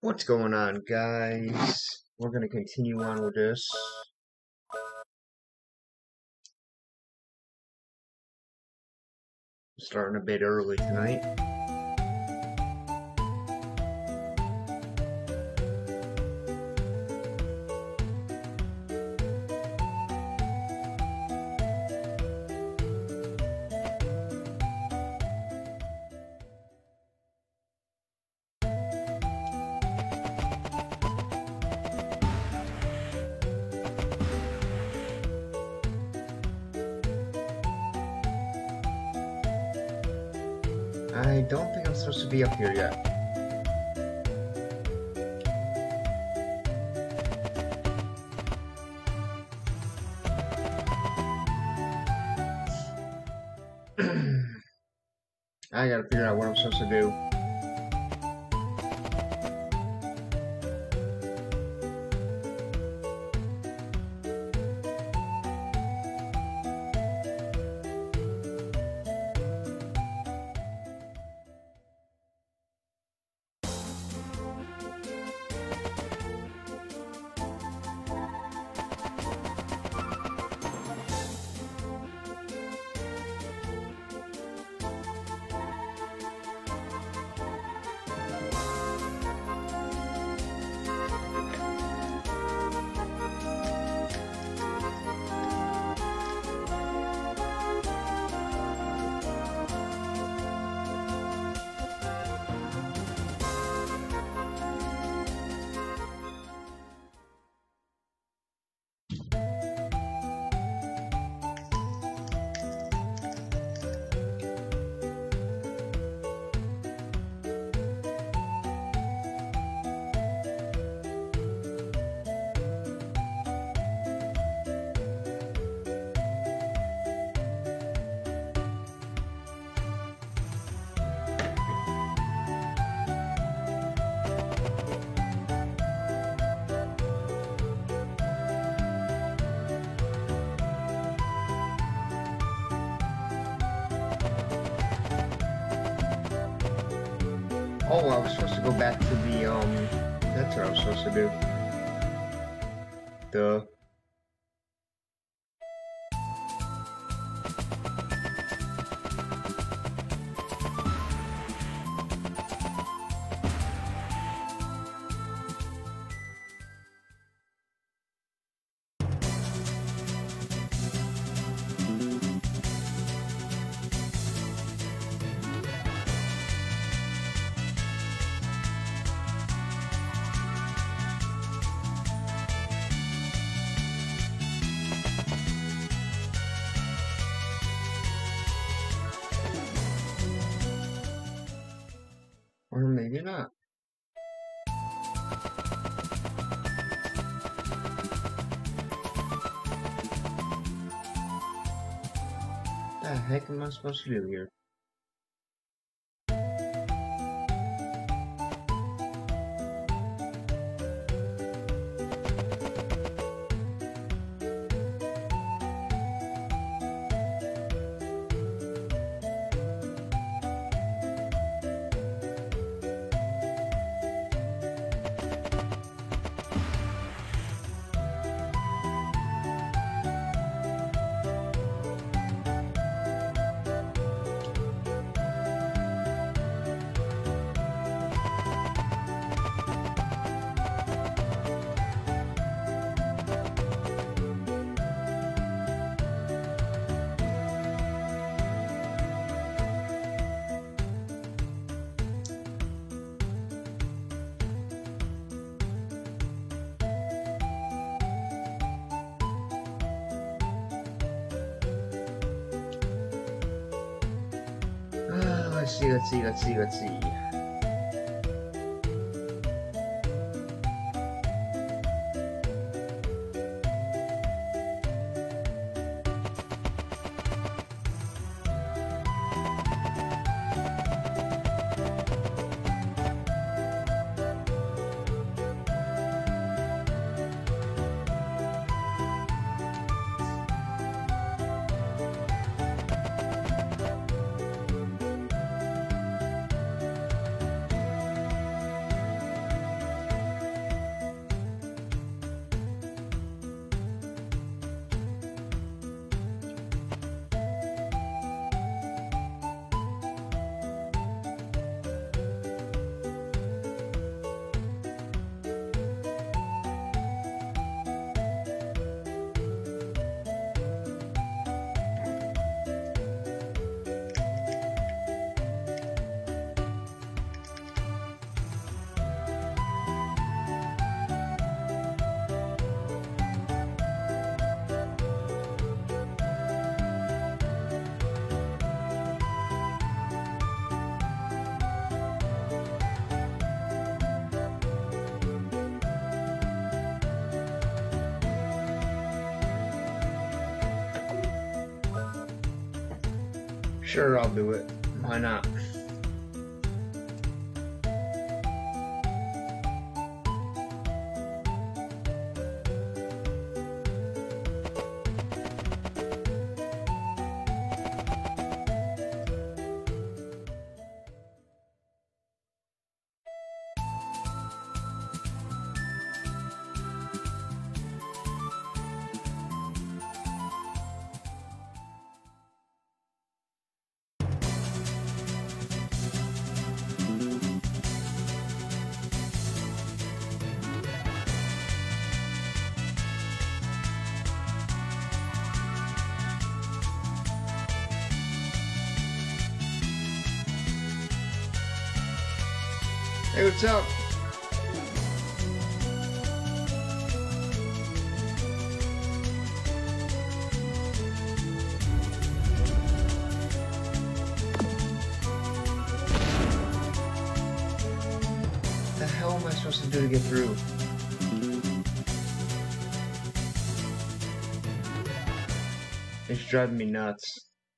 What's going on, guys? We're going to continue on with this. Starting a bit early tonight. I don't think I'm supposed to be up here yet. I gotta figure out what I'm supposed to do. Oh, I was supposed to go back to the, that's what I was supposed to do. Duh. Or maybe not. What the heck am I supposed to do here? Let's see. Sure, I'll do it. Why not? Hey, what's up? The hell am I supposed to do to get through? It's driving me nuts.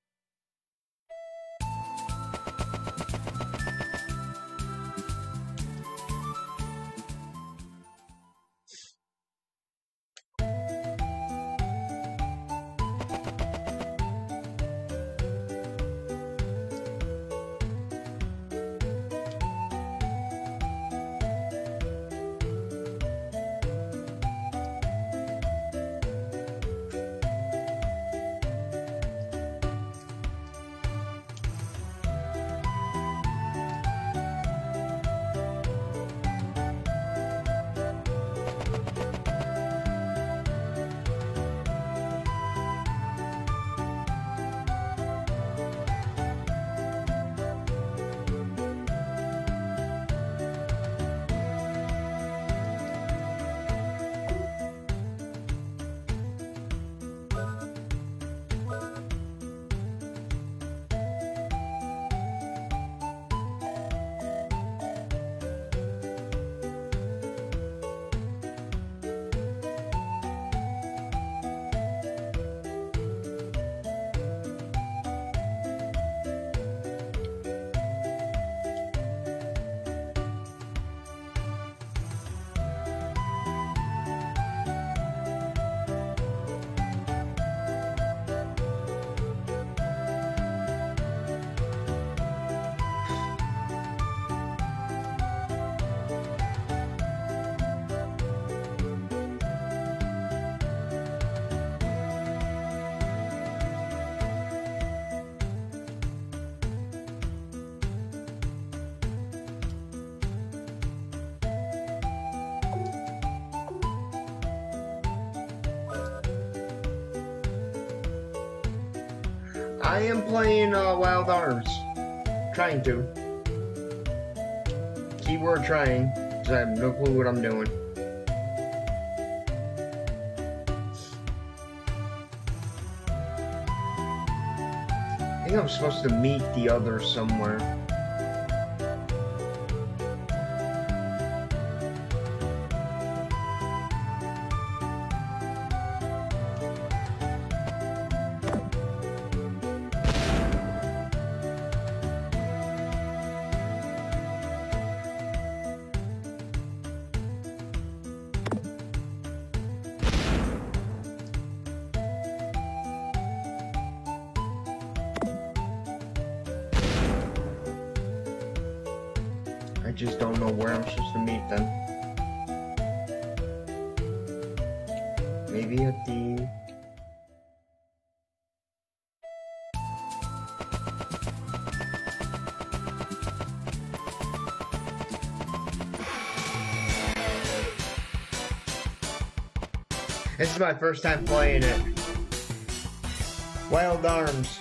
I am playing Wild Arms. Trying to. Keyword trying, because I have no clue what I'm doing. I think I'm supposed to meet the others somewhere. I just don't know where I'm supposed to meet them. Maybe at the... This is my first time playing it. Wild Arms.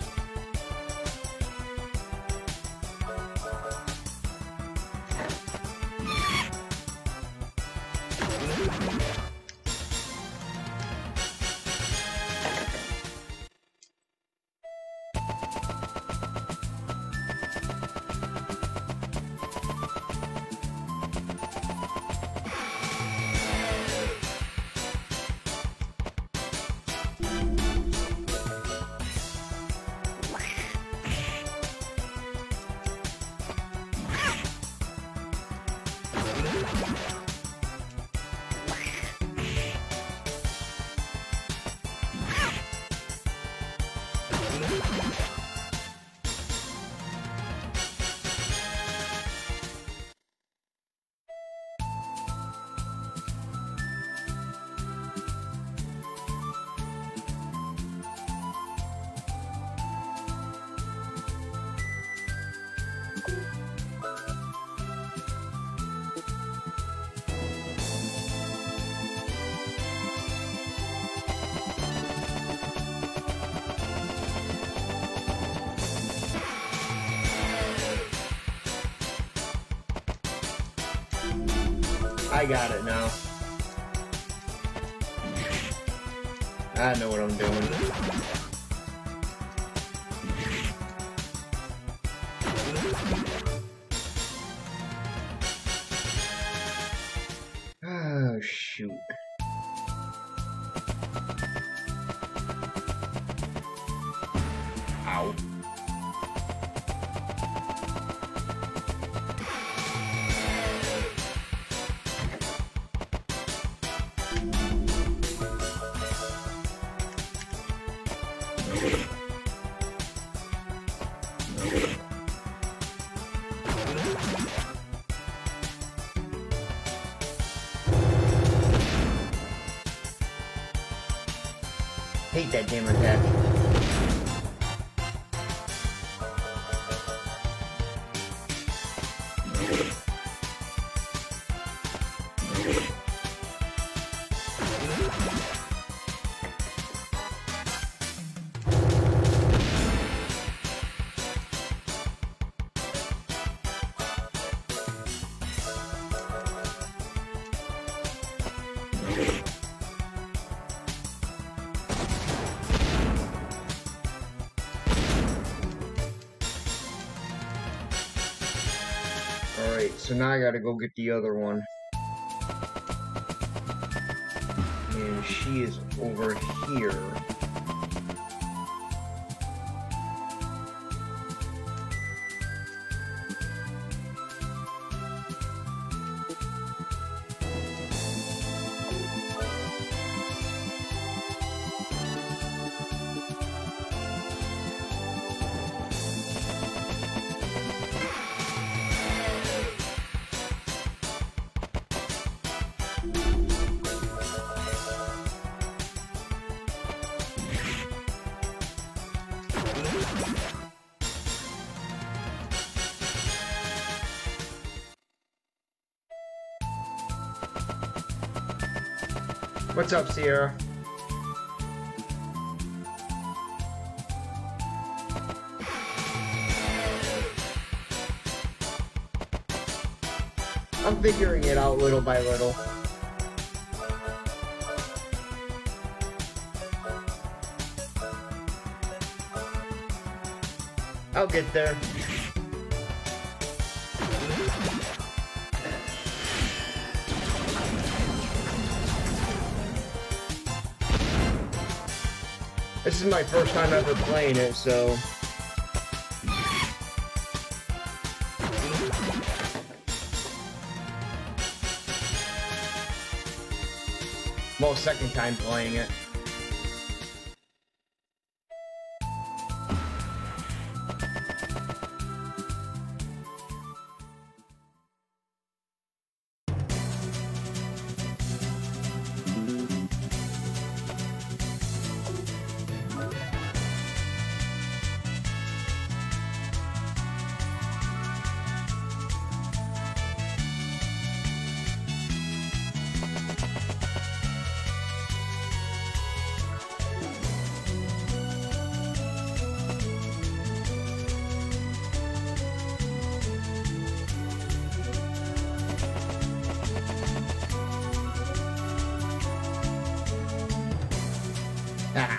I got it now. I know what I'm doing. Oh, shoot. Ow. Hate that damn attack. Alright, so now I gotta go get the other one. And she is over here. What's up, Sierra? I'm figuring it out little by little. I'll get there. This is my first time ever playing it, so... Well, second time playing it. Ah.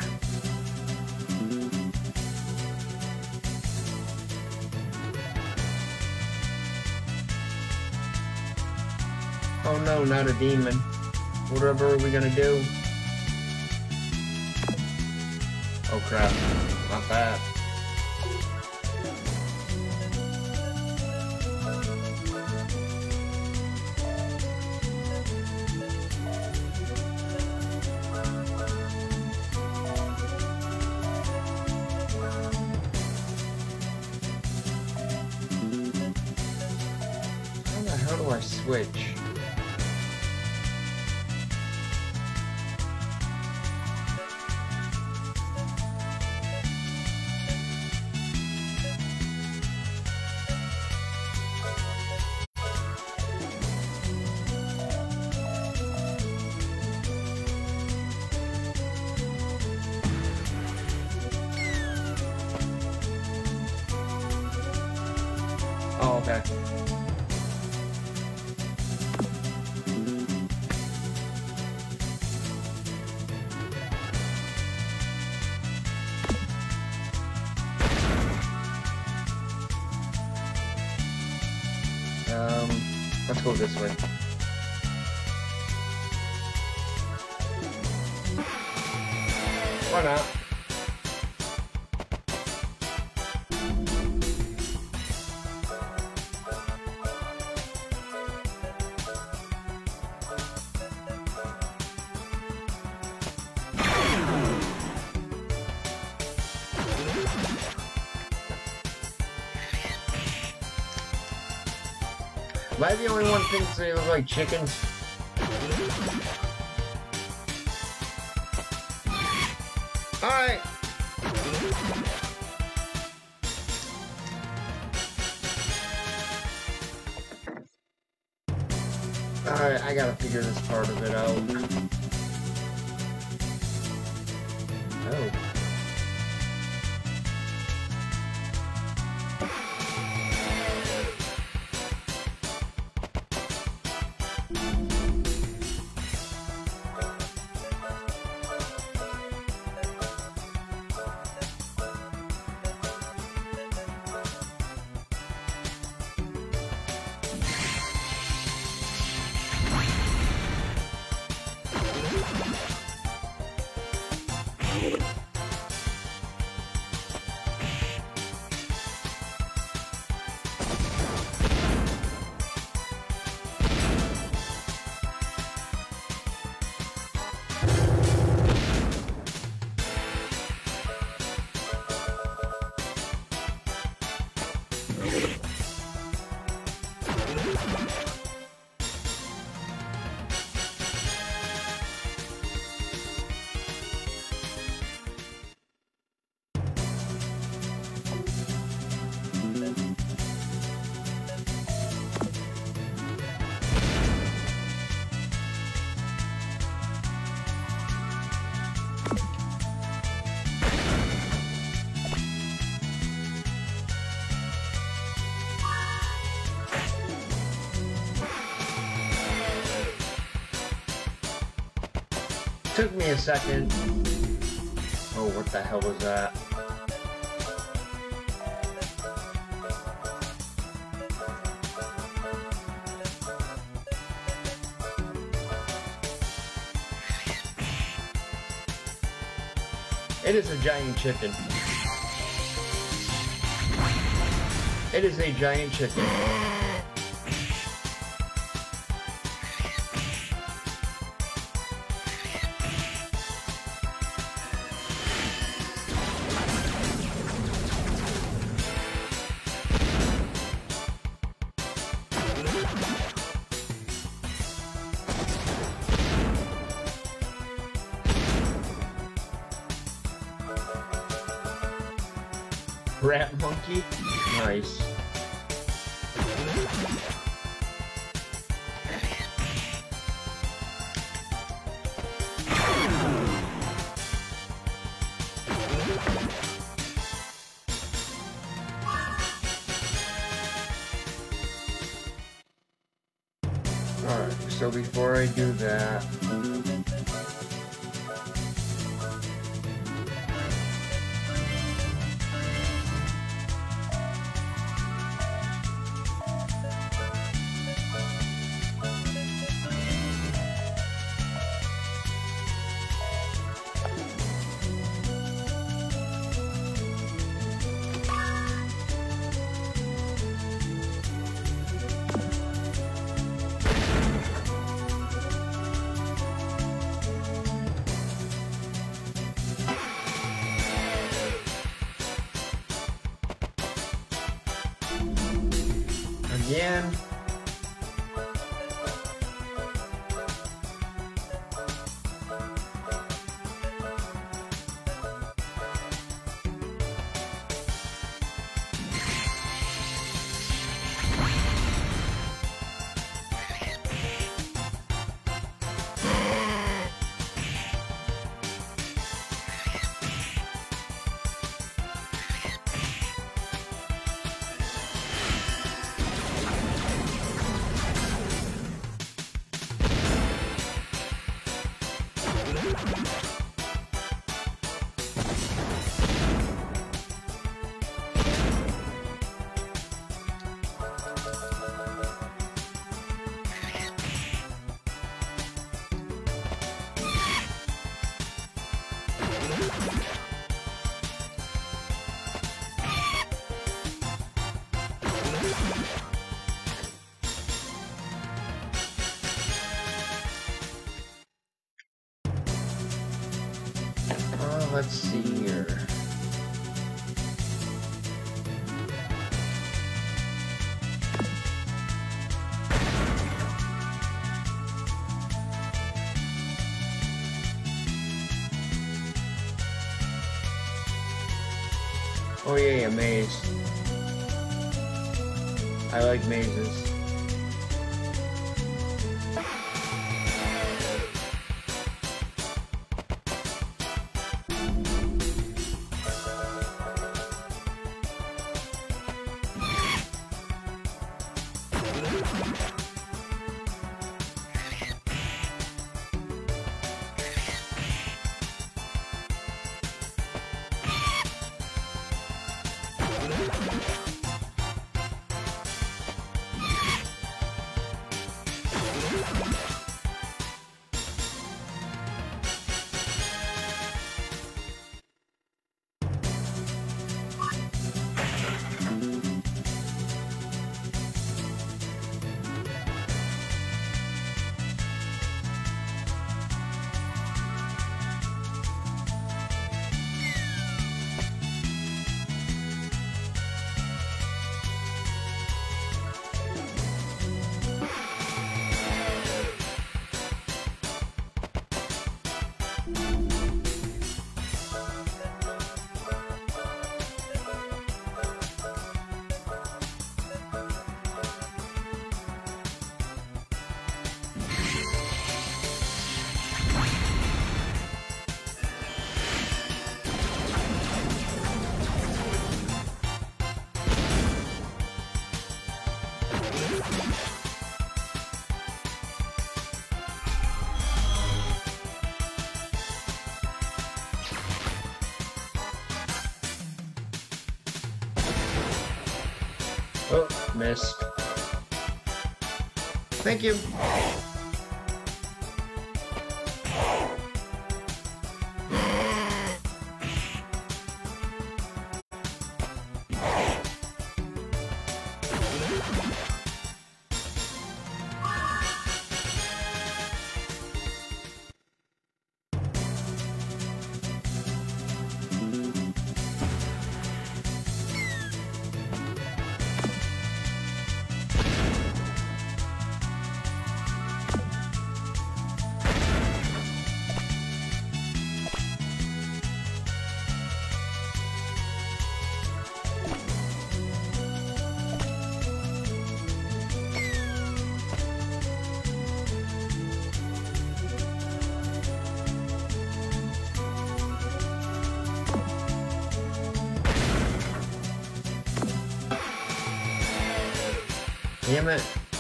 Oh no, not a demon. Whatever are we gonna do? Oh crap, not that. How do I switch? Oh, okay. Let's go this way. Why not? Am I the only one who thinks they look like chickens? Alright. Alright, I gotta figure this part of it out. Oh. Took me a second. Oh, what the hell was that? It is a giant chicken. It is a giant chicken. Rat monkey? Nice. Alright, so before I do that, again. let's see here. Oh yeah, maze. I like mazes. Oh, missed. Thank you. Damn it.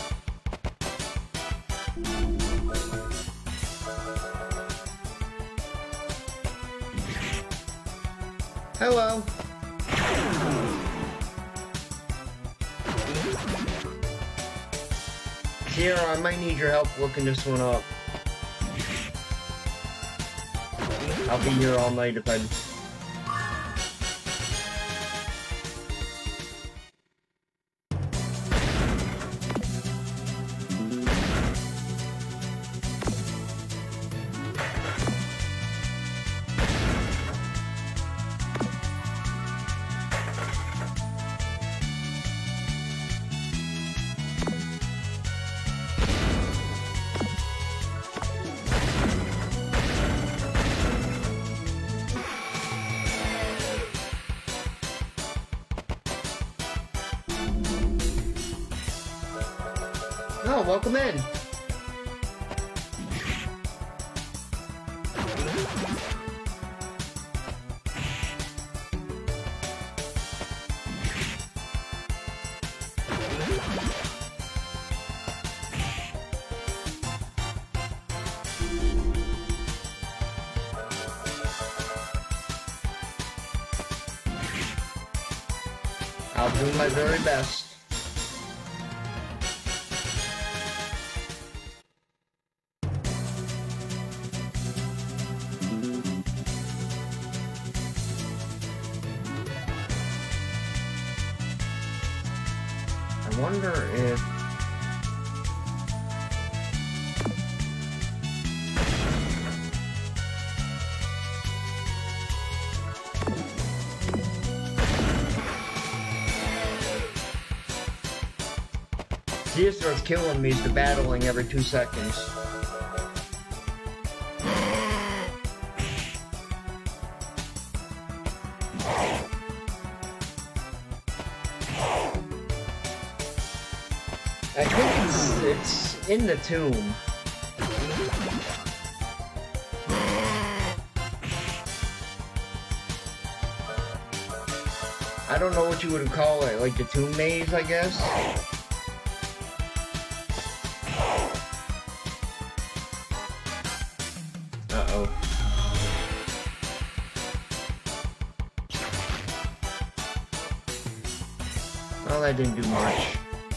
Hello. Sierra, I might need your help looking this one up. I'll be here all night if I... Oh, welcome in. I'll do my very best. I wonder if... She just starts killing me to battling every 2 seconds. I think it's in the tomb. I don't know what you would call it, like the tomb maze, I guess? Uh-oh. Well, that didn't do much.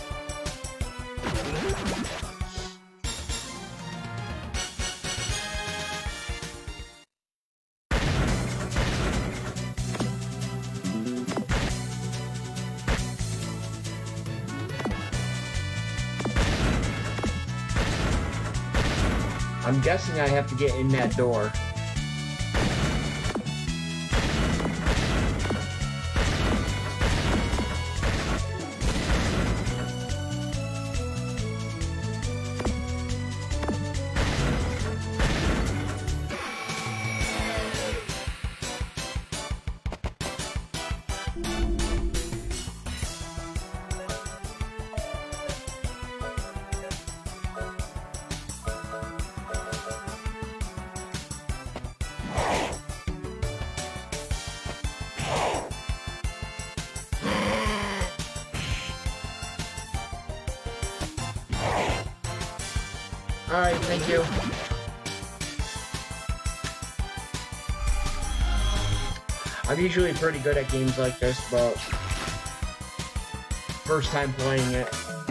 I'm guessing I have to get in that door. Alright, thank you. I'm usually pretty good at games like this, but first time playing it.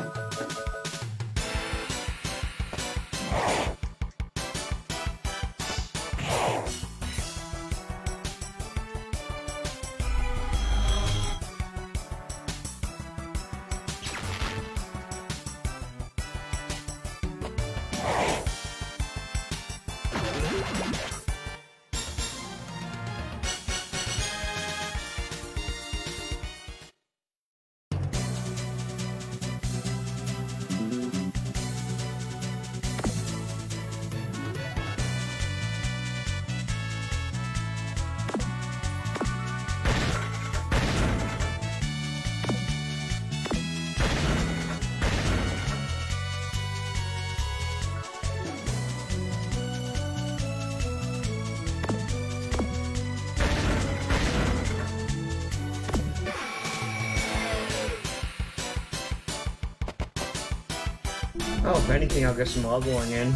Oh, if anything, I'll get some leveling in.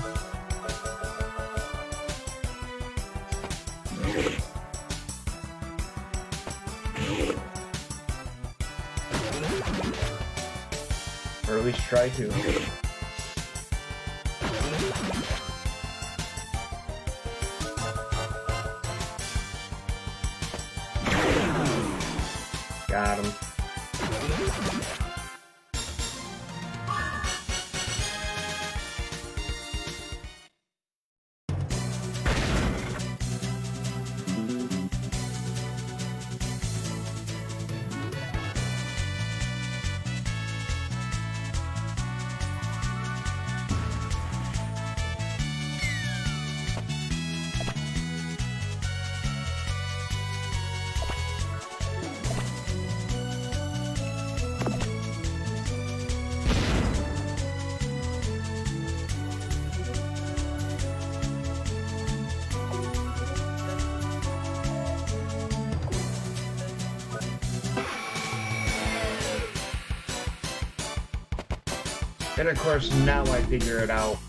Or at least try to. Got him. And of course, now I figure it out.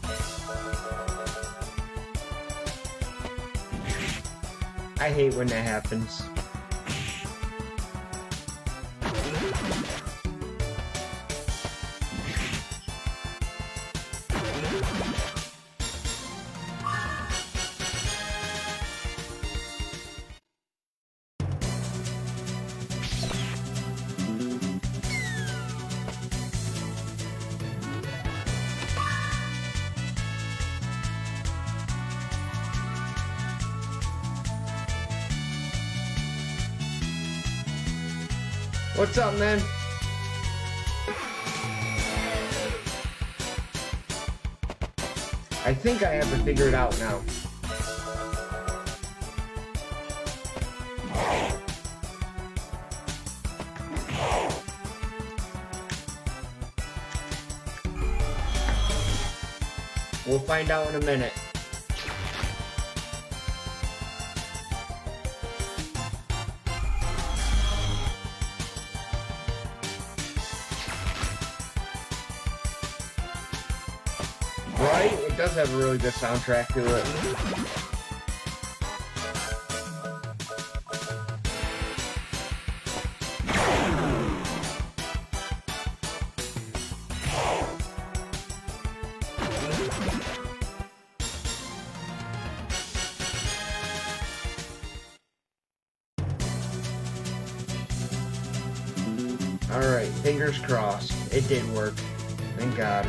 I hate when that happens. What's up, man? I think I have to figure it out now. We'll find out in a minute. Right? It does have a really good soundtrack to it. Alright, fingers crossed. It did work. Thank God.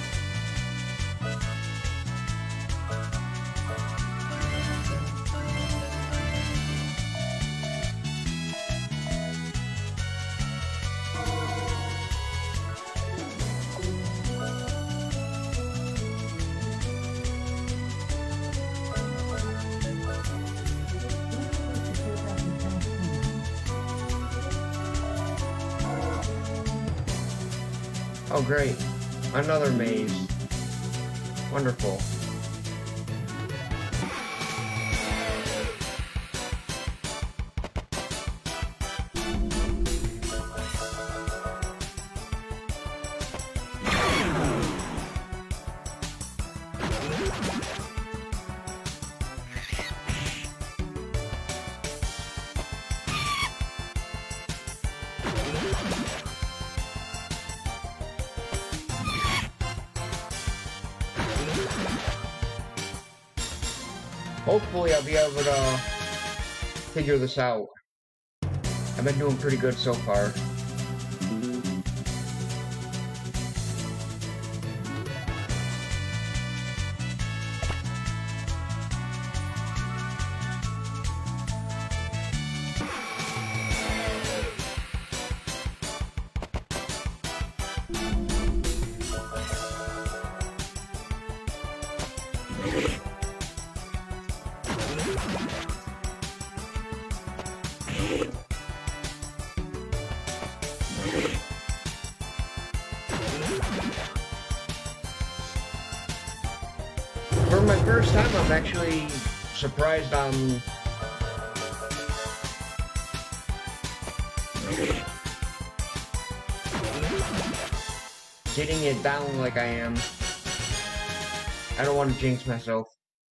Oh great, another maze. Wonderful. Hopefully I'll be able to figure this out. I've been doing pretty good so far. For my first time, I'm actually surprised I'm getting it down like I am. I don't want to jinx myself.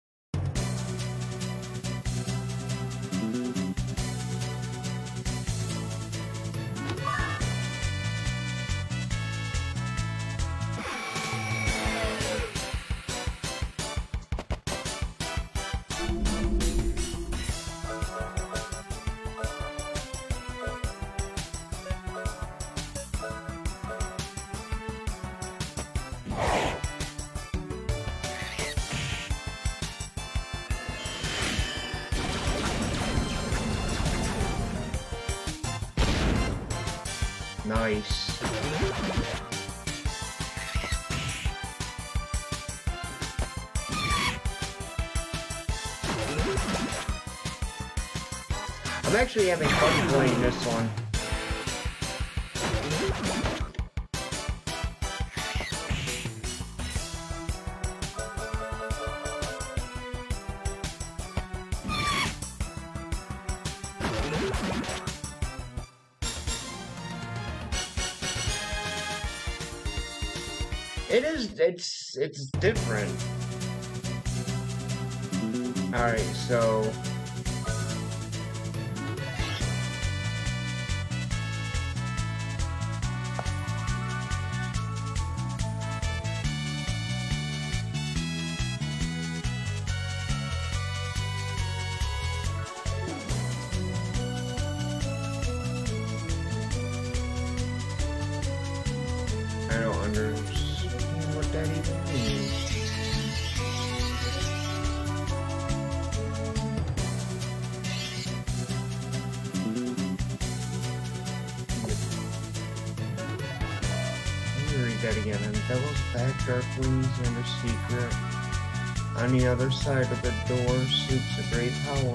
Nice. I'm actually having fun playing this one. It is, it's different. Alright, so... I don't understand what that even means. Let me read that again. And devil's back, dark wings, and a secret. On the other side of the door sleeps a great power.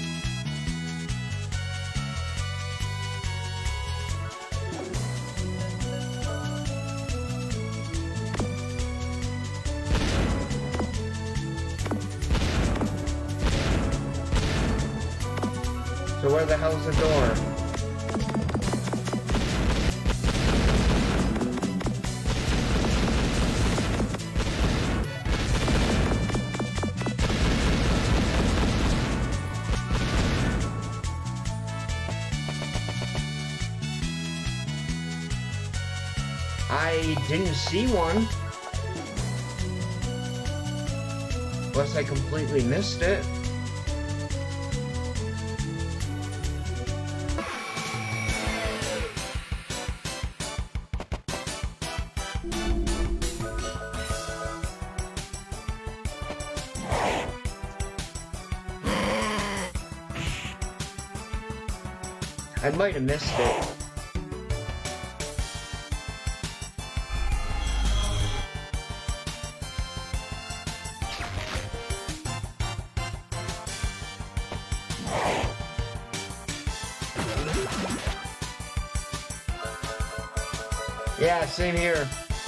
So where the hell's the door? I didn't see one. Unless I completely missed it. I might have missed it. Yeah, same here.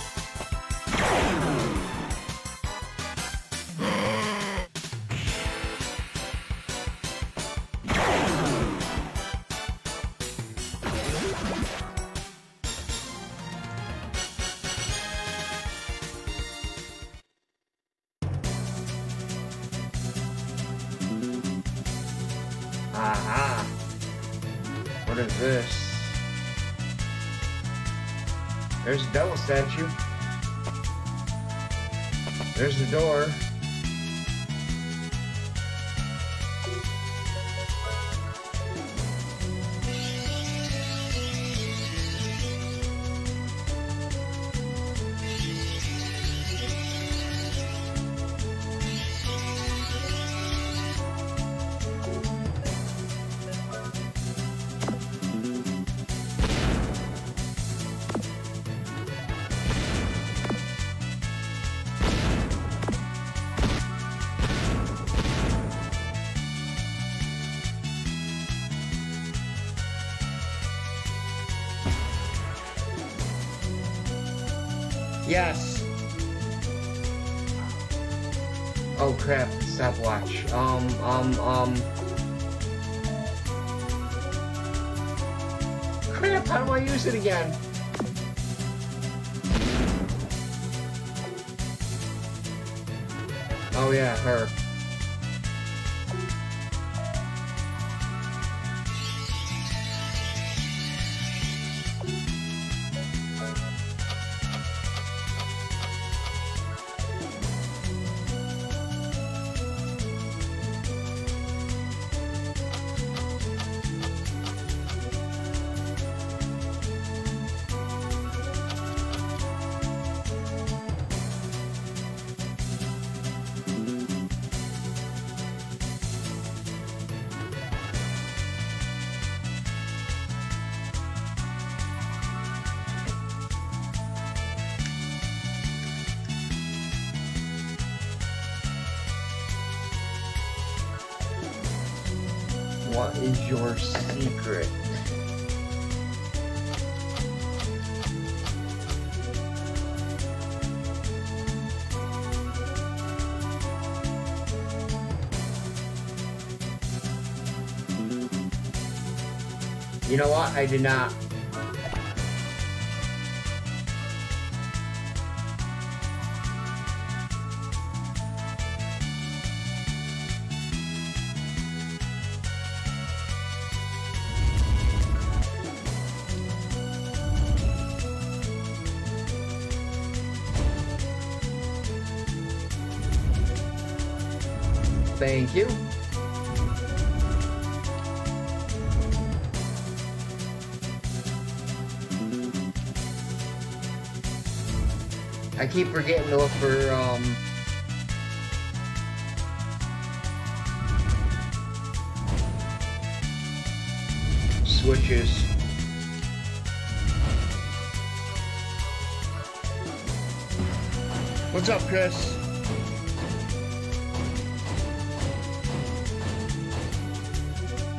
Aha! What is this? There's a devil statue. There's the door. Yes. Oh crap, stopwatch. Crap, how do I use it again? Oh yeah, her. What is your secret? You know what? I did not. Thank you. I keep forgetting to look for, switches. What's up, Chris?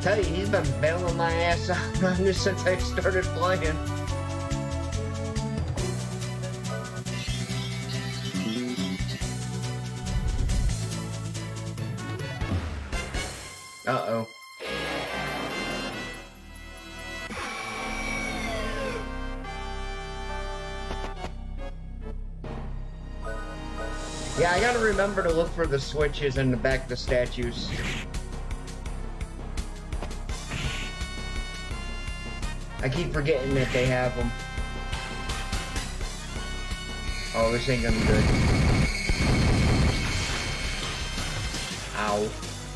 tell you, he's been bailing my ass out on this since I started playing. Uh-oh. Yeah, I gotta remember to look for the switches in the back of the statues. I keep forgetting that they have them. Oh, this ain't gonna be good. Ow.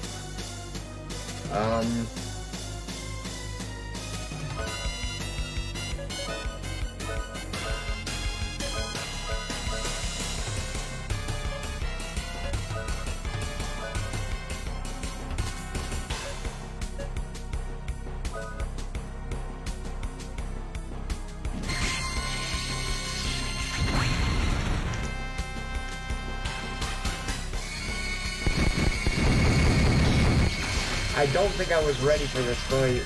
I don't think I was ready for this fight.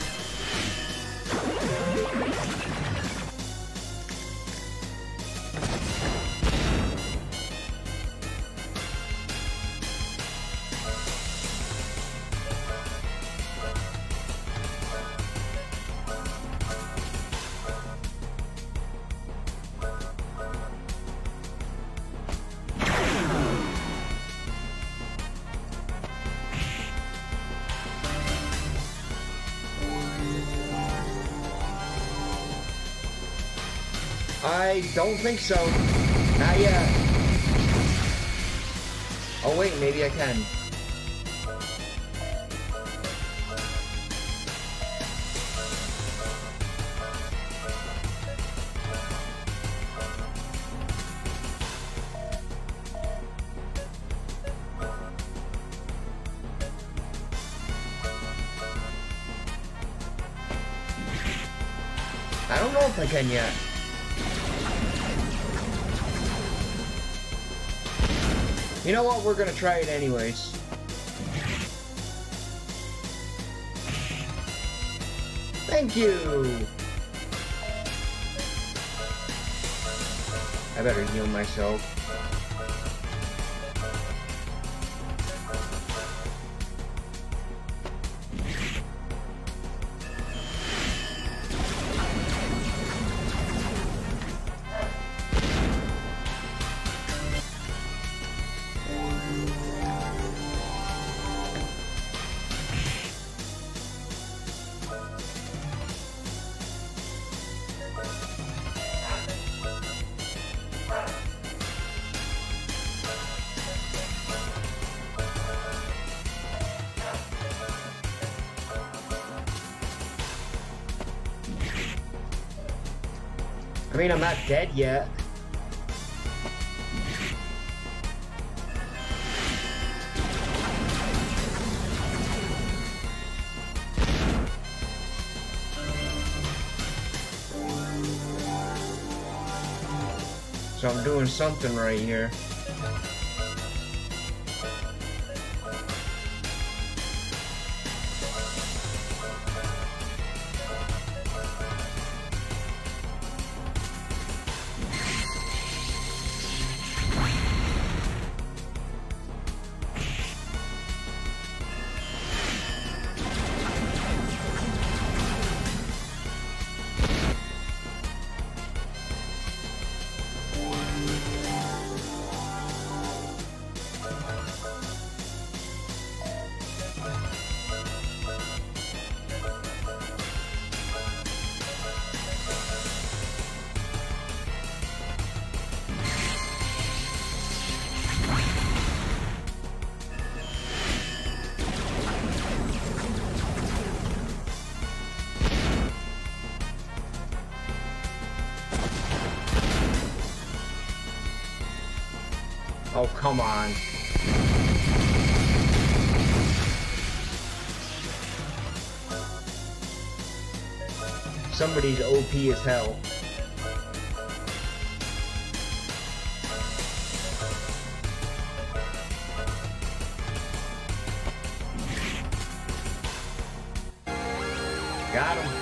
I don't think so. Not yet. Oh wait, maybe I can. I don't know if I can yet. You know what? We're gonna try it anyways. Thank you! I better heal myself. I mean, I'm not dead yet. So I'm doing something right here. Oh, come on. Somebody's OP as hell. Got him.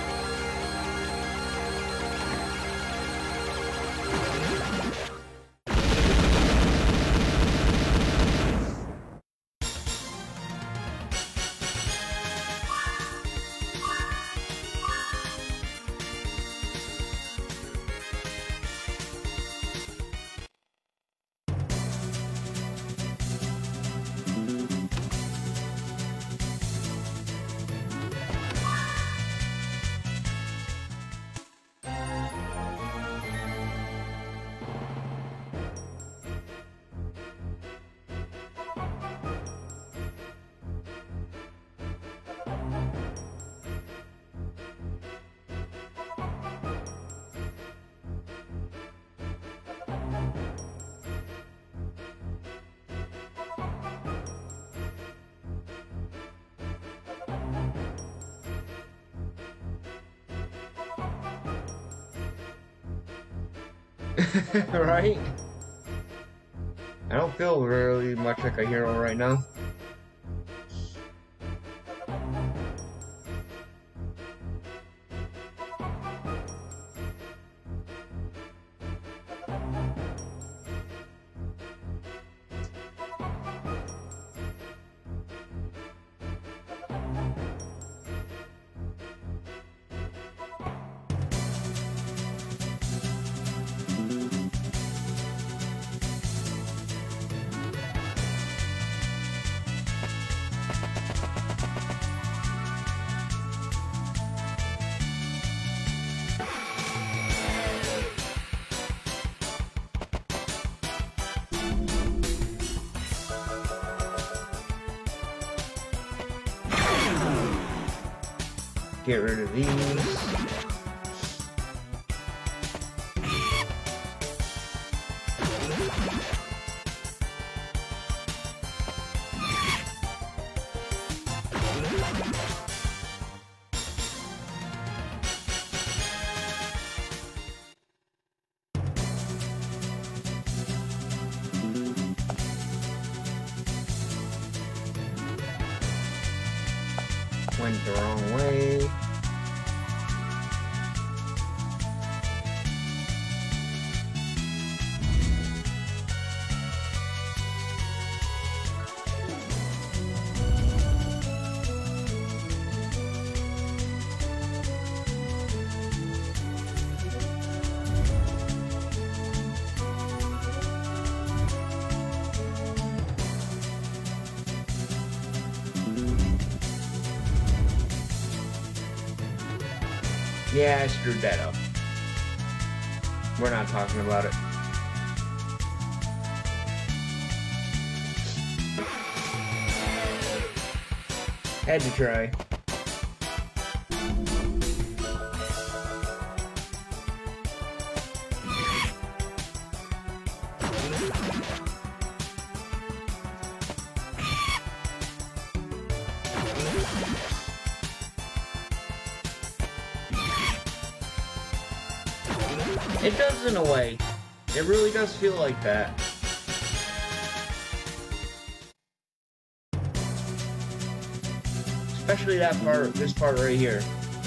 Right? I don't feel really much like a hero right now. Get rid of these. Went the wrong way. Yeah, I screwed that up. We're not talking about it. Had to try. It does in a way. It really does feel like that. Especially that part, this part right here.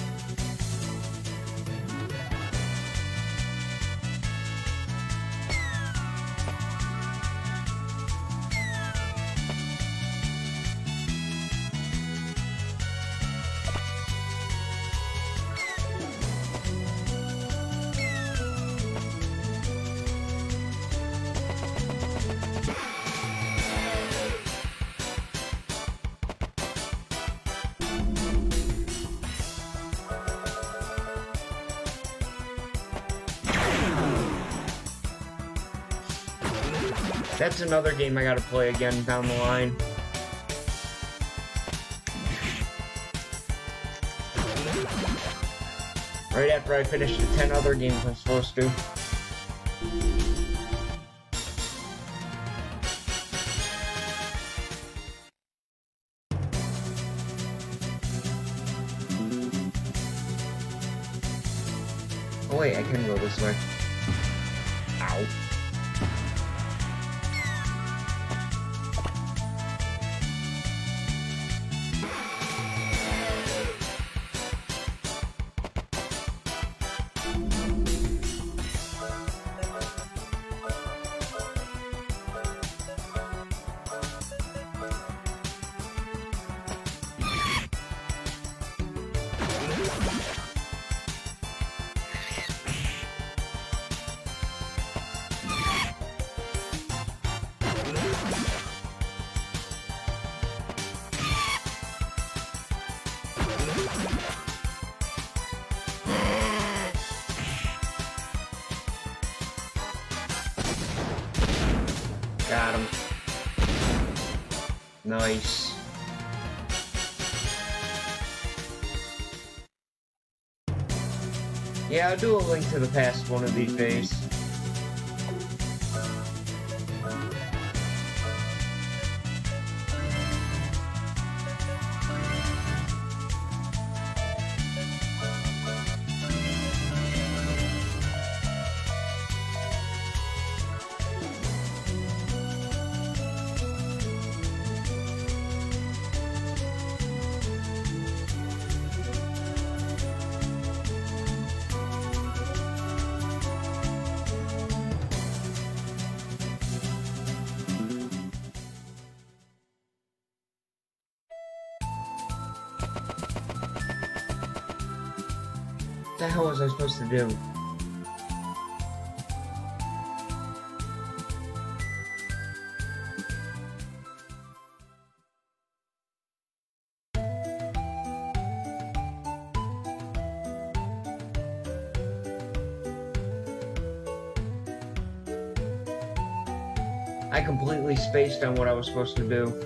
That's another game I gotta play again down the line. Right after I finish the 10 other games I'm supposed to. Oh wait, I can go this way. Ow. Got him. Nice. Yeah, I'll do a link to the past one of these days. What the hell was I supposed to do? I completely spaced on what I was supposed to do.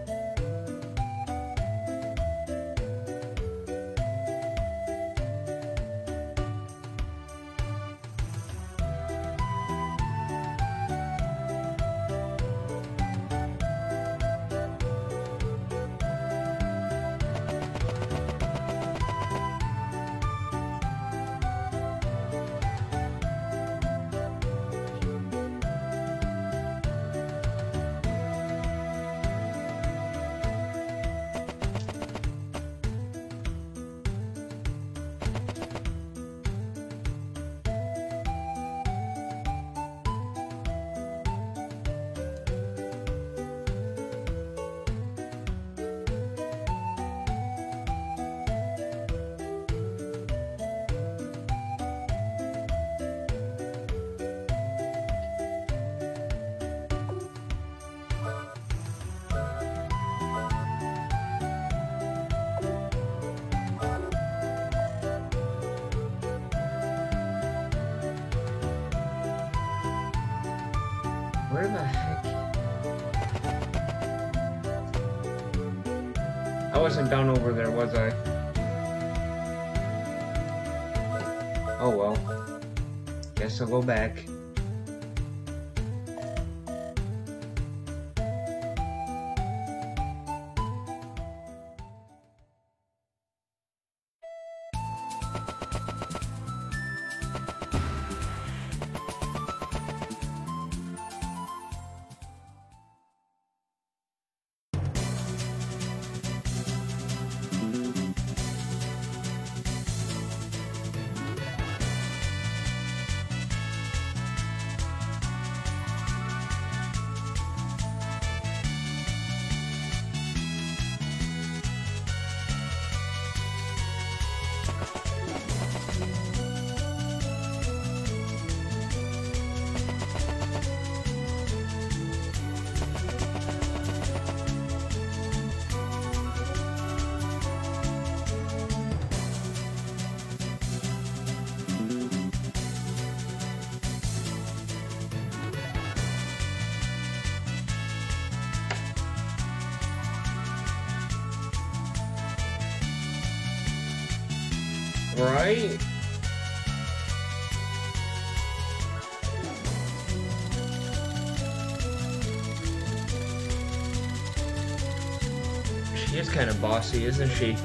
Where the heck? I wasn't done over there, was I? Oh well. Guess I'll go back. Right? She is kind of bossy, isn't she?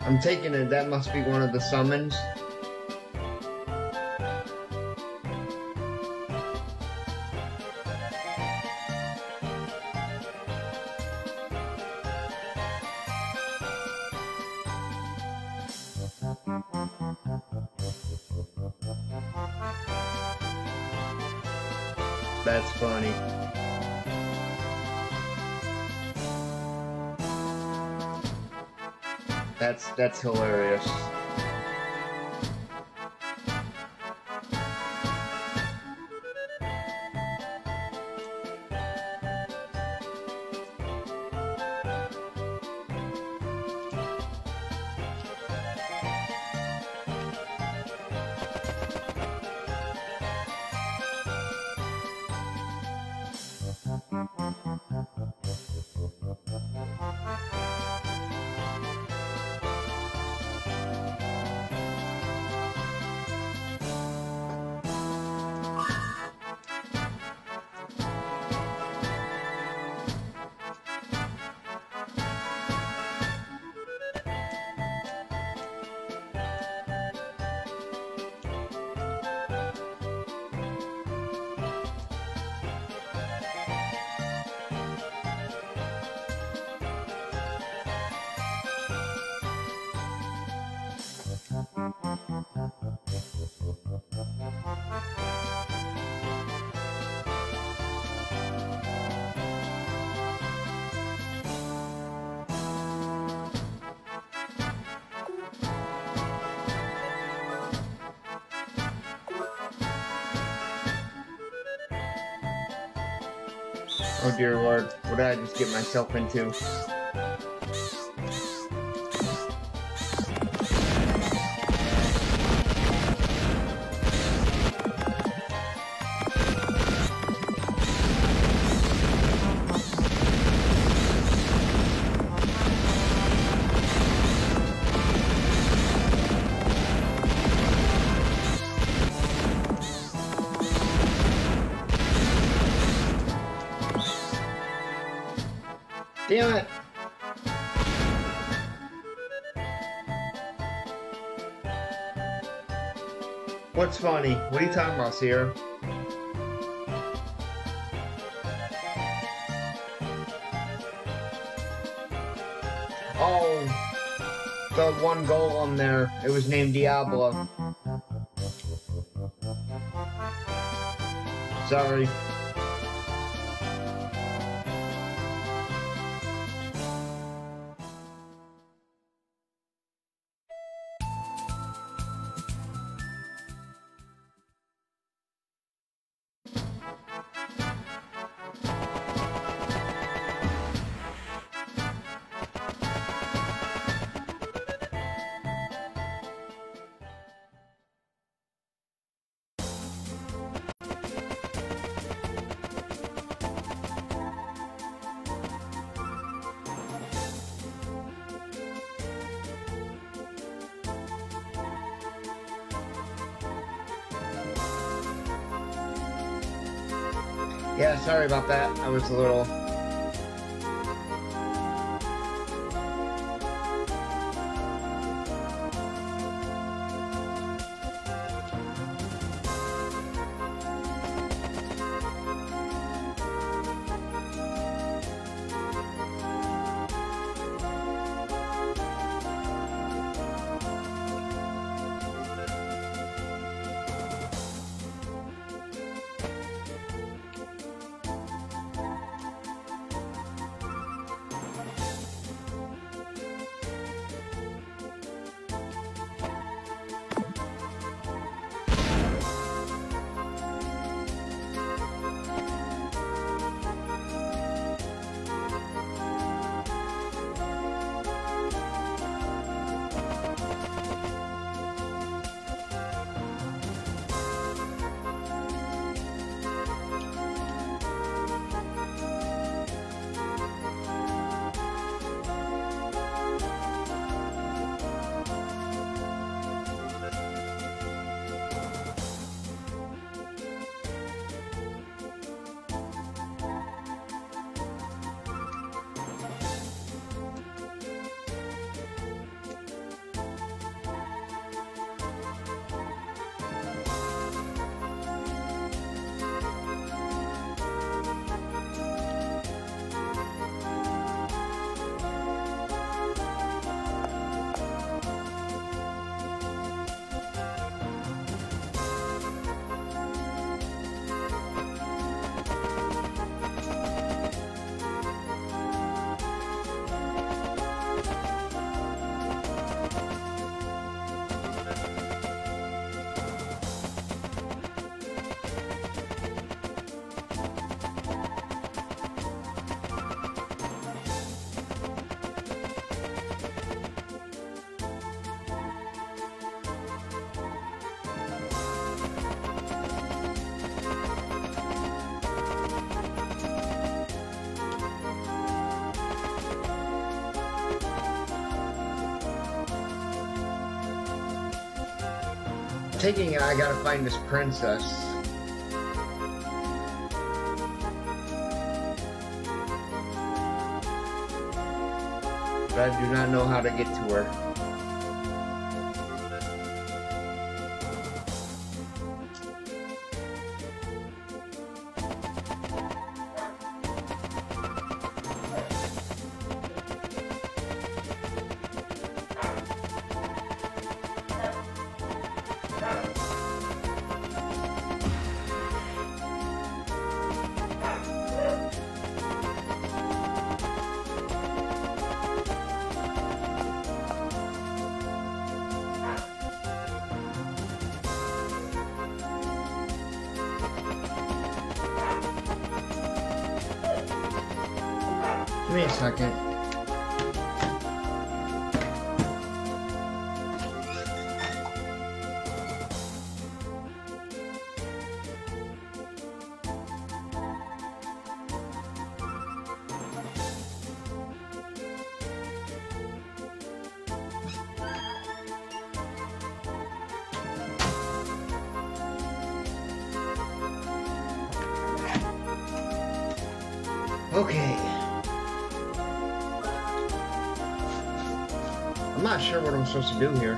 I'm taking it that must be one of the summons. That's funny. That's hilarious. Oh dear Lord, what did I just get myself into? Damn it! What's funny? What are you talking about, Sierra? Oh, the one golem there. It was named Diablo. Sorry. Yeah, sorry about that. I was a little... Taking it, I gotta find this princess. But I do not know how to get to her. Give me a second. Okay. I'm not sure what I'm supposed to do here.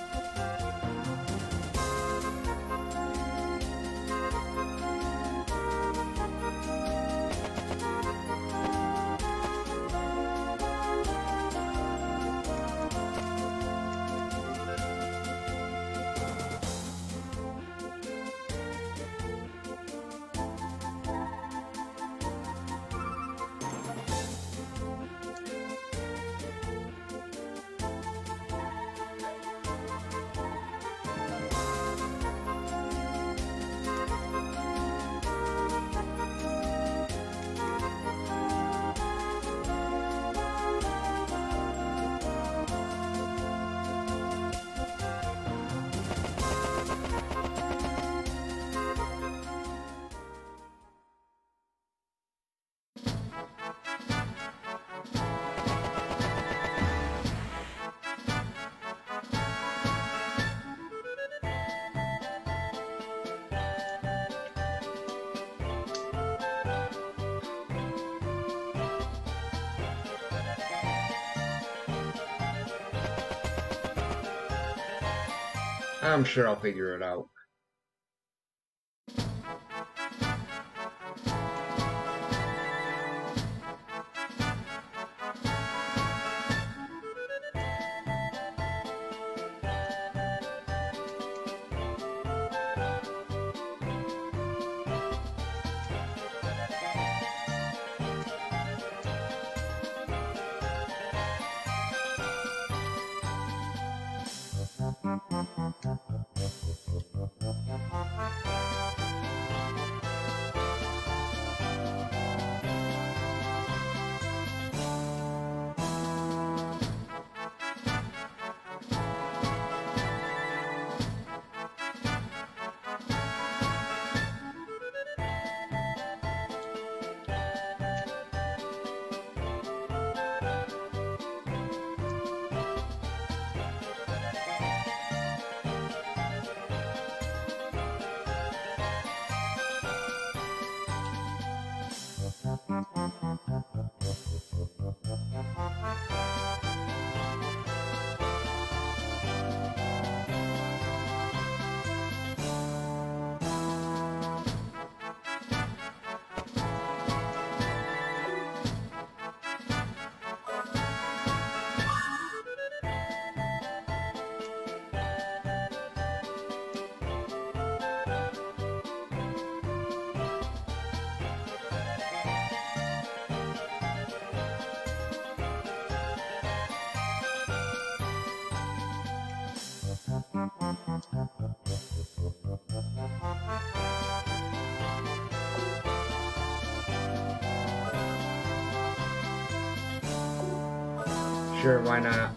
I'm sure I'll figure it out. Sure, why not?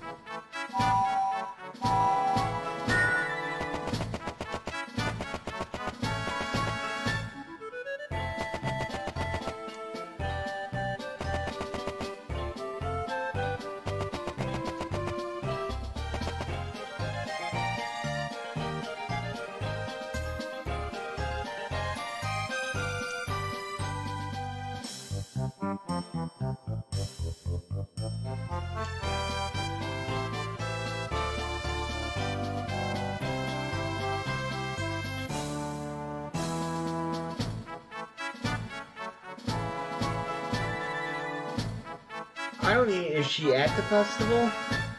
I don't even, is she at the festival?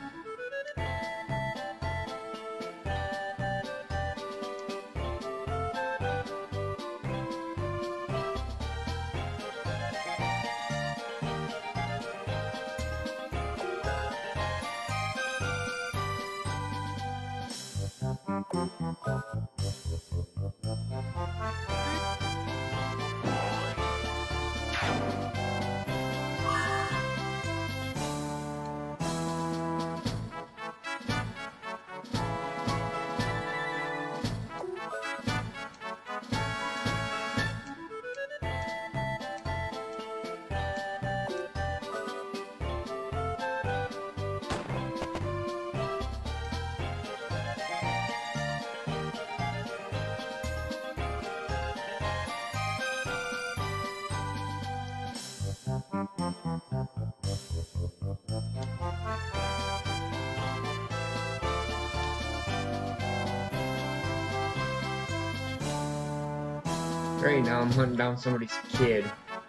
Right now I'm hunting down somebody's kid.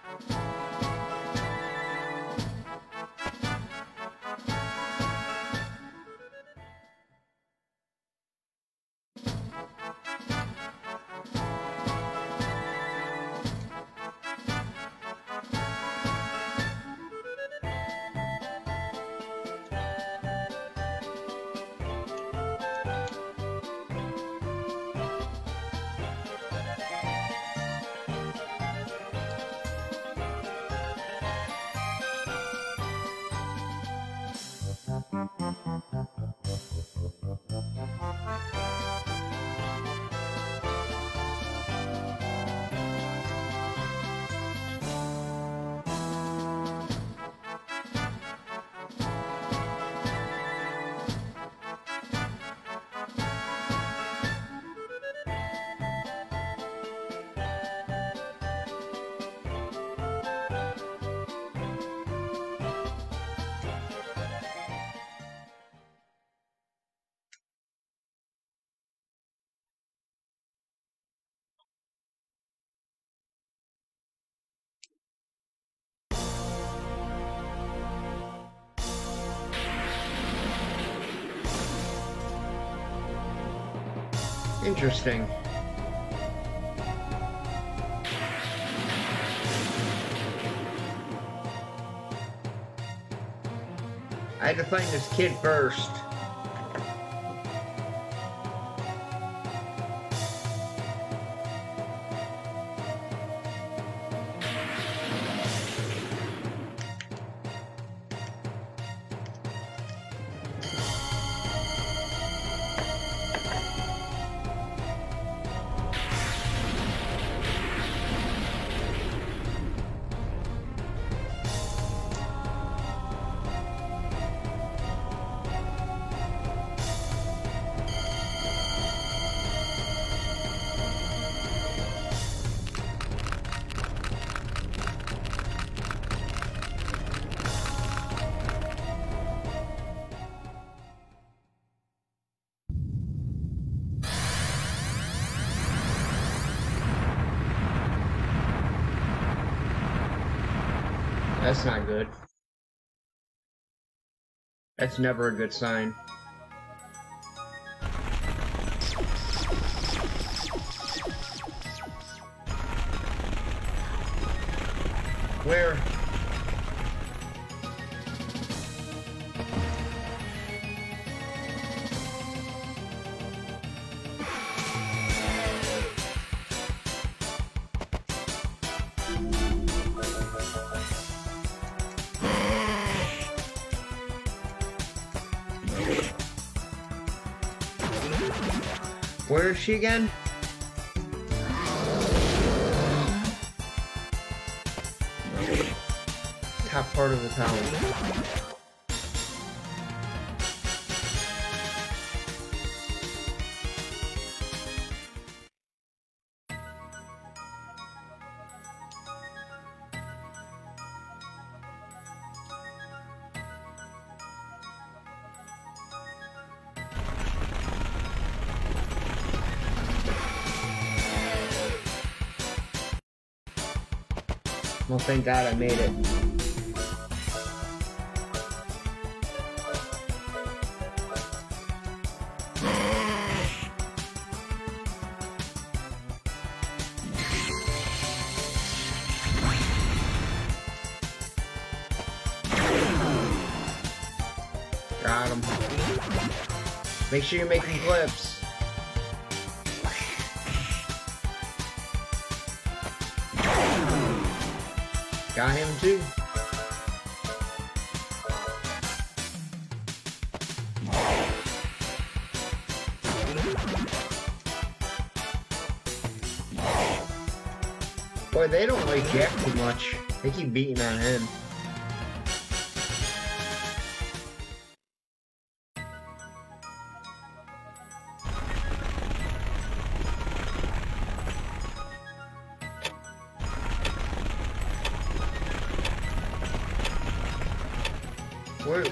Interesting. I had to find this kid first. That's not good. That's never a good sign. Where? Where is she again? Top part of the town. Well, thank God I made it. Got him. Make sure you're making clips. Got him too. Boy, they don't like Jack too much. They keep beating on him. Where,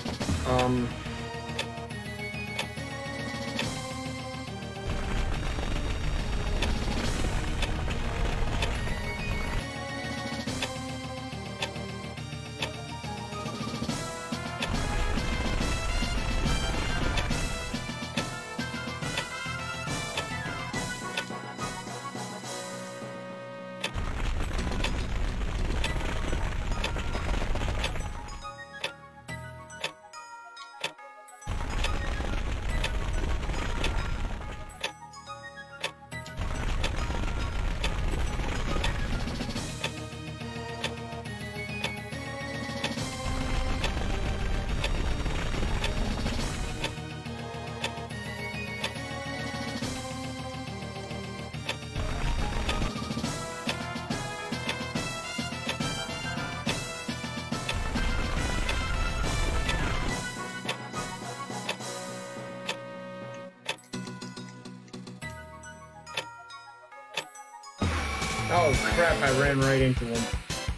oh crap, I ran right into him.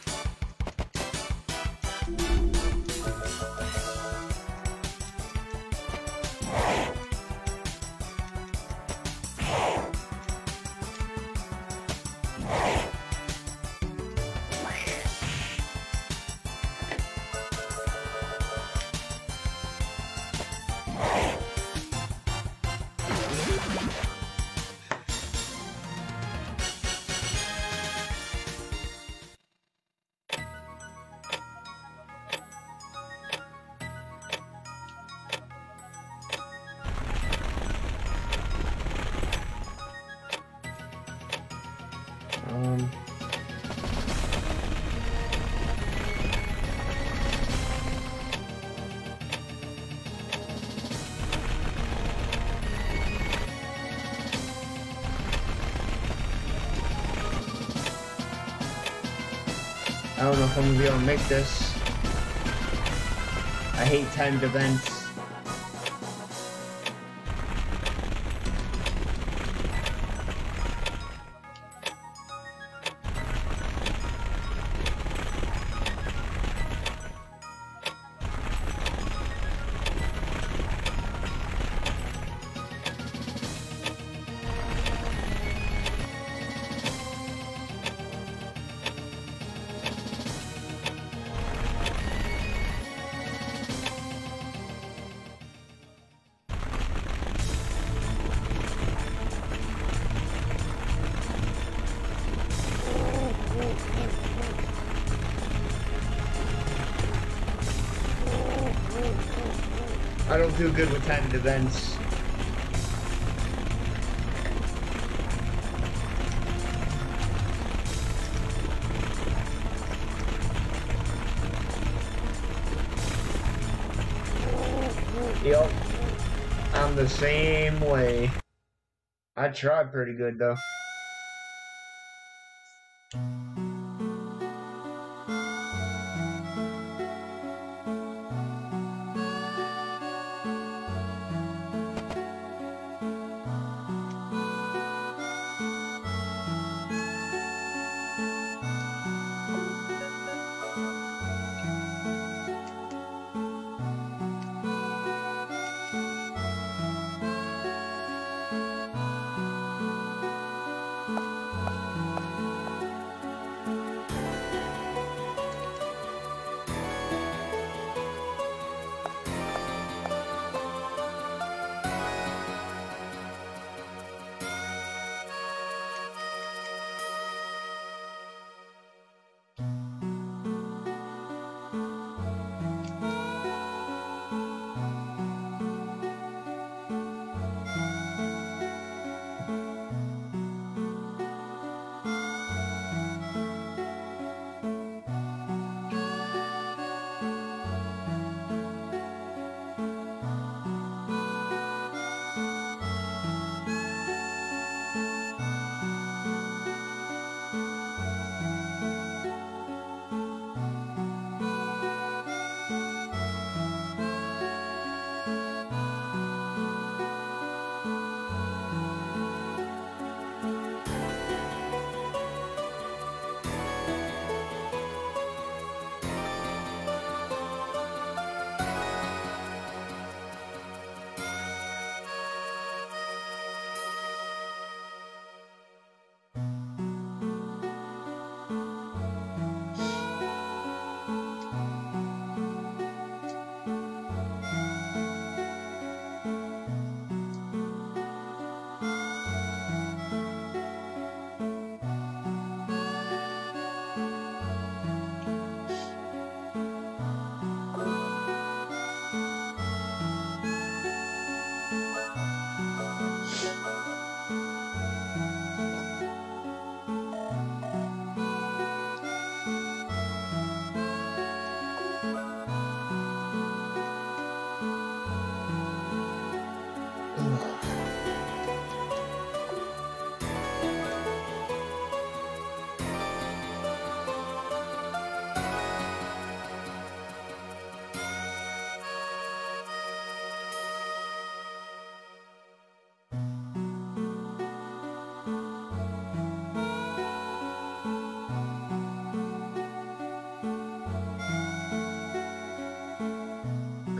I don't know if I'm gonna be able to make this. I hate timed events. I don't do good with timed events. Yup, I'm the same way. I tried pretty good though.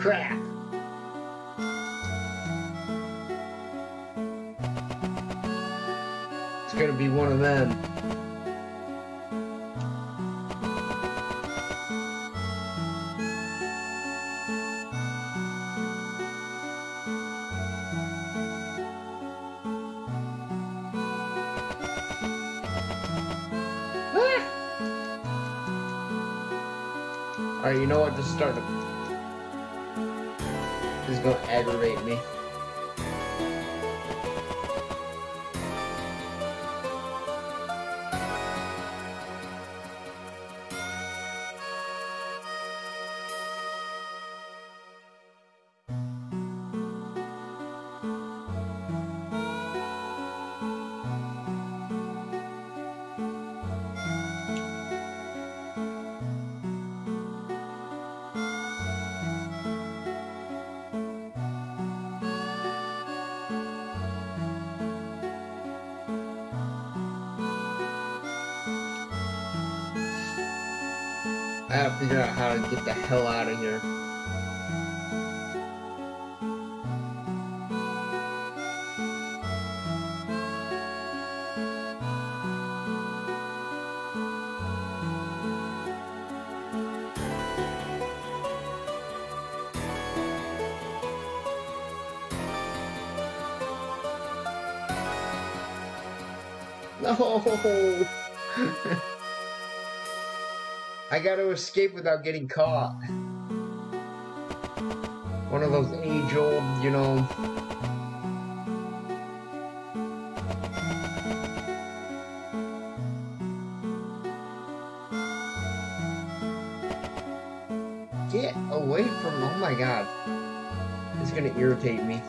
Crap! It's gonna be one of them. Alright, you know what? This is starting to... This is gonna aggravate me. I gotta figure out how to get the hell out of here. No! I gotta escape without getting caught. One of those age-old, you know... Get away from... Oh my god. It's gonna irritate me.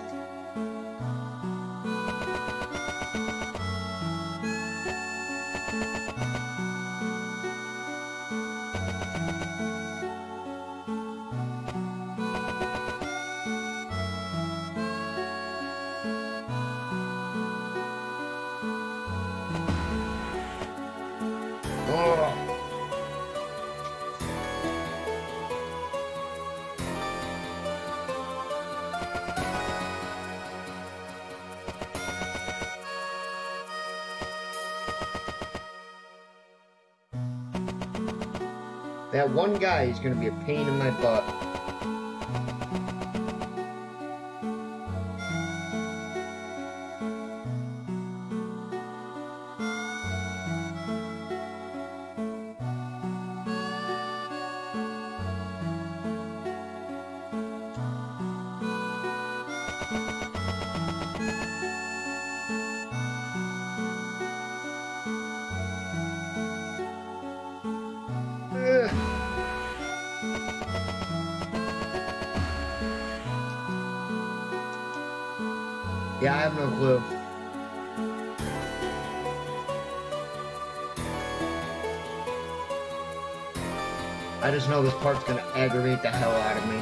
That one guy is gonna be a pain in my butt. Yeah, I have no clue. I just know this part's gonna aggravate the hell out of me.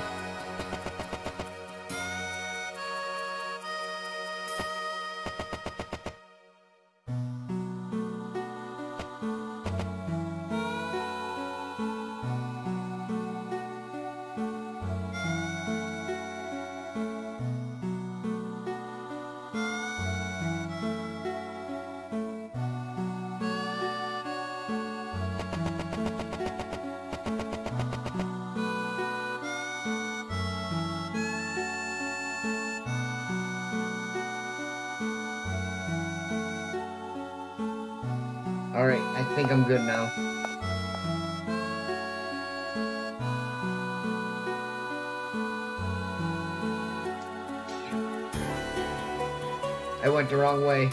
Alright, I think I'm good now. I went the wrong way.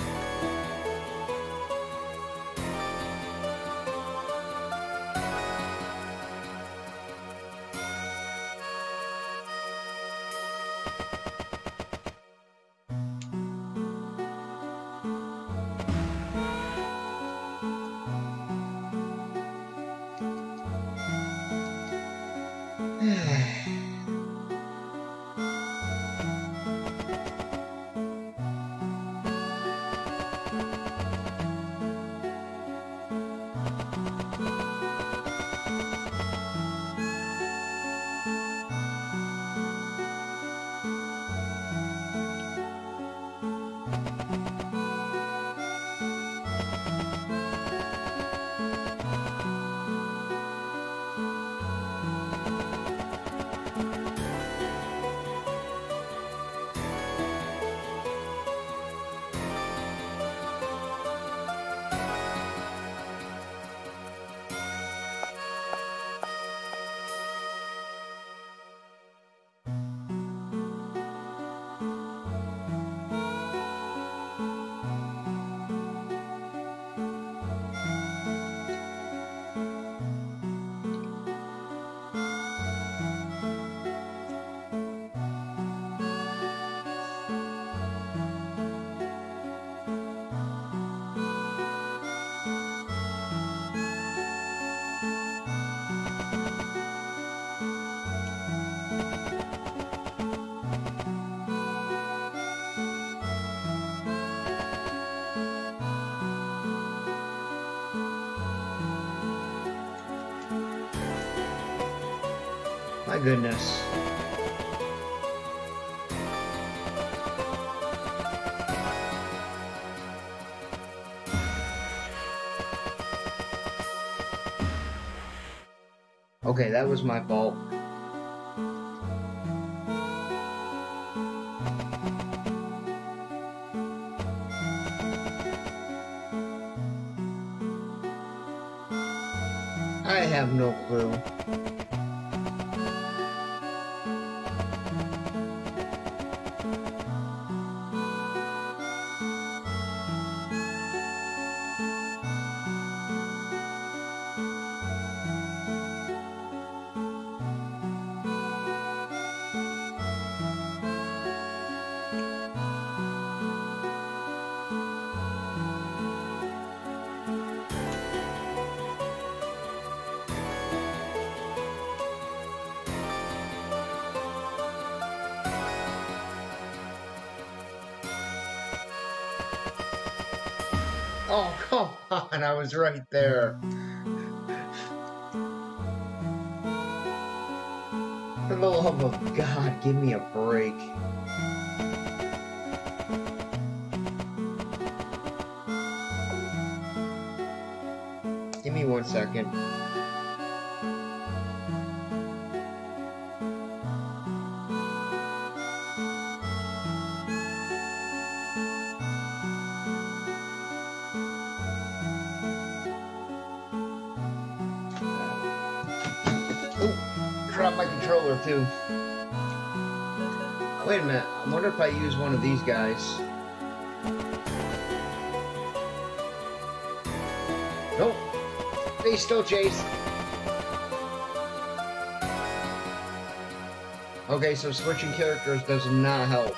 goodness. Okay, that was my fault. I have no clue. Oh, come on, I was right there. For the love of God, give me a break. Give me 1 second. Drop my controller too. Wait a minute, I wonder if I use one of these guys. Nope. They still chase. Okay, so switching characters does not help.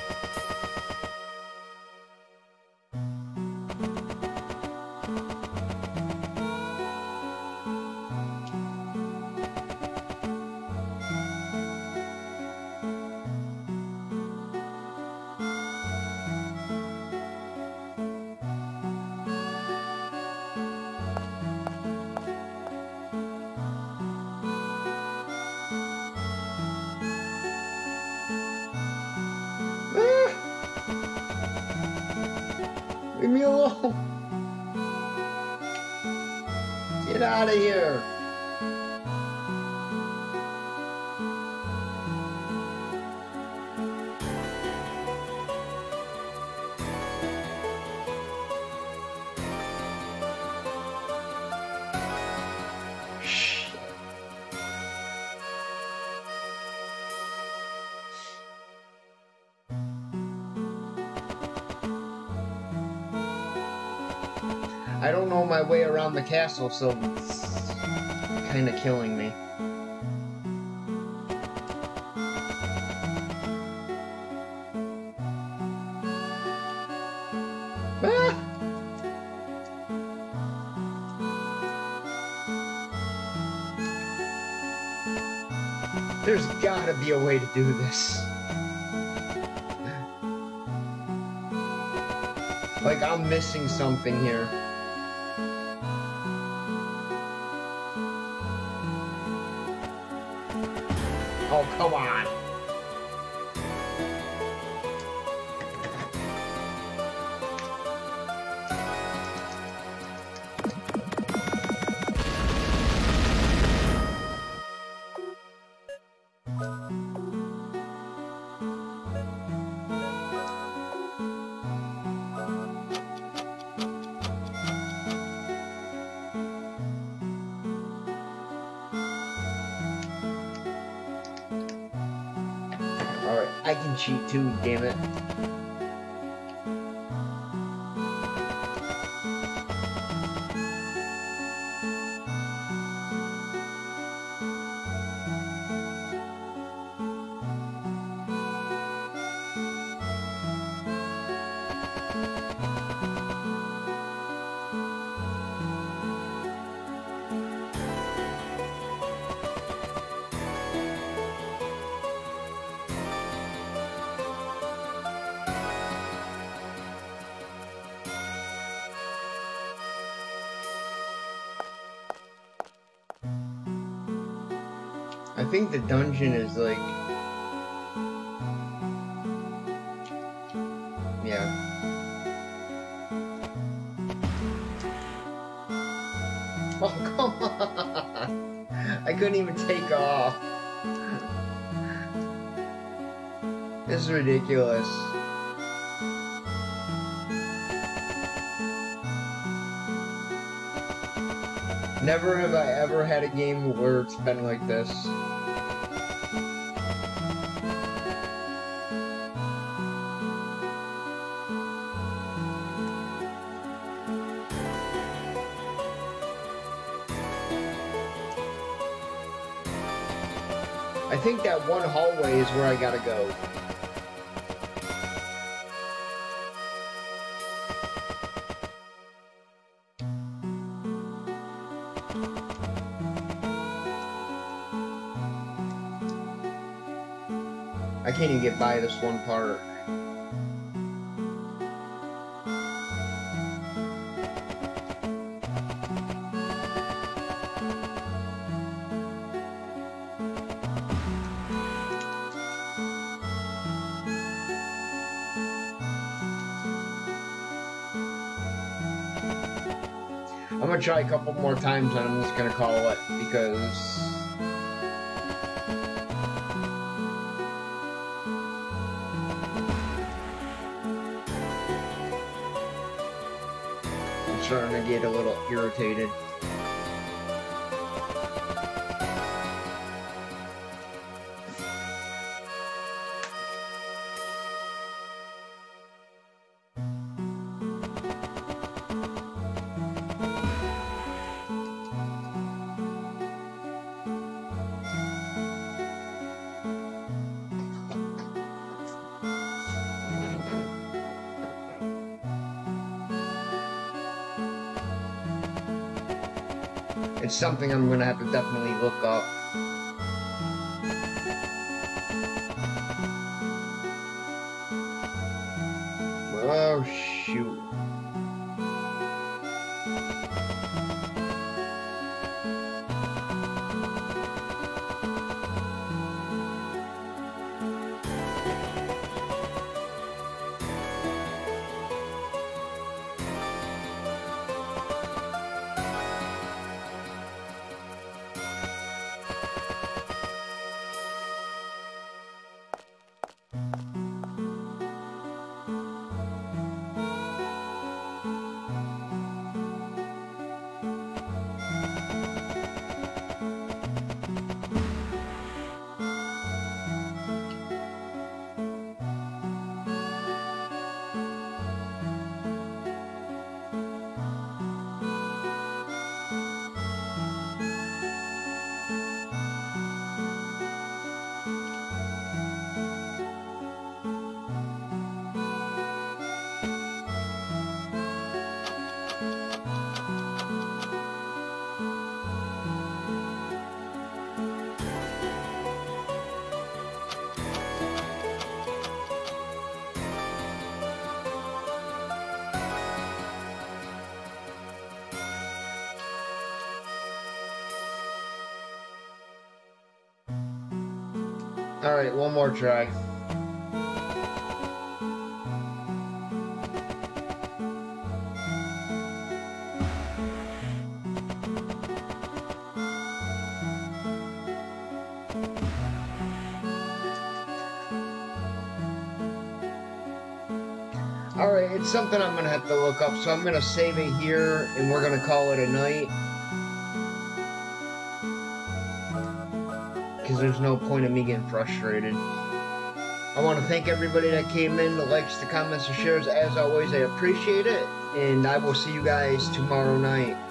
Leave me alone. Get out of here. I don't know my way around the castle, so it's kind of killing me. Ah! There's gotta be a way to do this. Like, I'm missing something here. Oh, come on. Alright, I can cheat too, damn it. think the dungeon is like... Yeah. Oh, come on! I couldn't even take off. This is ridiculous. Never have I ever had a game where it's been like this. I think that one hallway is where I gotta go. I can't even get by this one part. I'm gonna try a couple more times and I'm just gonna call it because I'm starting to get a little irritated. It's something I'm gonna have to definitely look up. Oh, shoot. Alright, one more try. Alright, it's something I'm gonna have to look up, so I'm gonna save it here and we're gonna call it a night. Because there's no point in me getting frustrated. I want to thank everybody that came in, the likes, the comments, the shares. As always, I appreciate it. And I will see you guys tomorrow night.